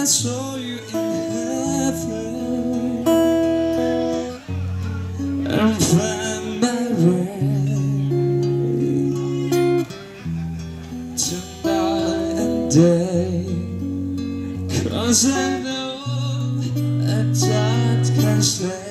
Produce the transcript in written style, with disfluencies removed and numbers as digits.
I saw you in heaven and find my way to night and day, 'cause I know that time can stay.